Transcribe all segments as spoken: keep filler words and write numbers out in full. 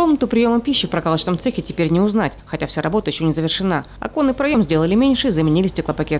Комнату приема пищи в прокалочном цехе теперь не узнать, хотя вся работа еще не завершена. Оконный проем сделали меньше и заменили стеклопакет.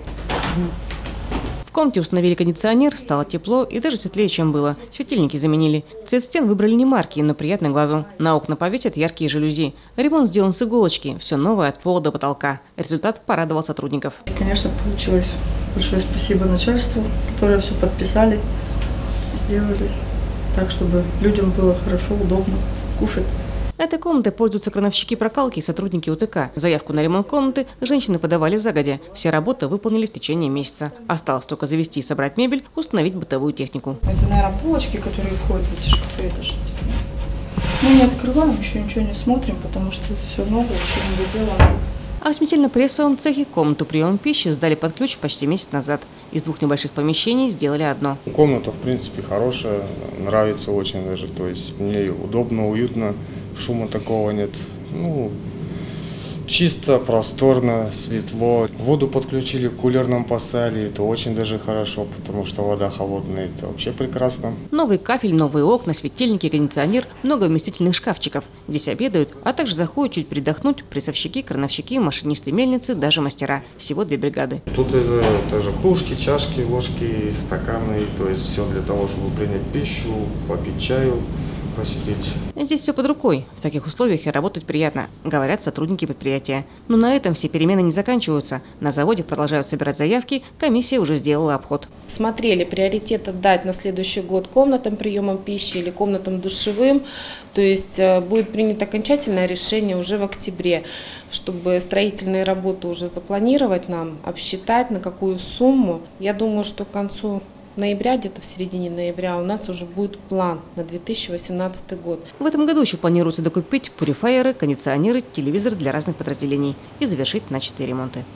В комнате установили кондиционер, стало тепло и даже светлее, чем было. Светильники заменили. Цвет стен выбрали не маркий, но приятный глазу. На окна повесят яркие жалюзи. Ремонт сделан с иголочки. Все новое от пола до потолка. Результат порадовал сотрудников. Конечно, получилось. Большое спасибо начальству, которые все подписали, сделали так, чтобы людям было хорошо, удобно кушать. Этой комнатой пользуются крановщики прокалки и сотрудники УТК. Заявку на ремонт комнаты женщины подавали загодя. Все работы выполнили в течение месяца. Осталось только завести и собрать мебель, установить бытовую технику. Это, наверное, полочки, которые входят в эти шкафы. Это же... Мы не открываем, еще ничего не смотрим, потому что это все новое, еще не доделано. А в смесительно-прессовом цехе комнату приема пищи сдали под ключ почти месяц назад. Из двух небольших помещений сделали одно. Комната, в принципе, хорошая, нравится очень даже. То есть мне удобно, уютно, шума такого нет. Ну, чисто, просторно, светло. Воду подключили, кулер нам поставили. Это очень даже хорошо, потому что вода холодная. Это вообще прекрасно. Новый кафель, новые окна, светильники, кондиционер, много вместительных шкафчиков. Здесь обедают, а также заходят чуть передохнуть прессовщики, крановщики, машинисты мельницы, даже мастера. Всего две бригады. Тут это тоже кружки, чашки, ложки, стаканы. То есть все для того, чтобы принять пищу, попить чаю, посидеть. Здесь все под рукой. В таких условиях и работать приятно, говорят сотрудники предприятия. Но на этом все перемены не заканчиваются. На заводе продолжают собирать заявки, комиссия уже сделала обход. Смотрели, приоритет отдать на следующий год комнатам приема пищи или комнатам душевым. То есть будет принято окончательное решение уже в октябре, чтобы строительные работы уже запланировать нам, обсчитать на какую сумму. Я думаю, что к концу ноября, где-то в середине ноября, у нас уже будет план на две тысячи восемнадцатый год. В этом году еще планируется докупить пурифайеры, кондиционеры, телевизоры для разных подразделений и завершить начатые ремонты.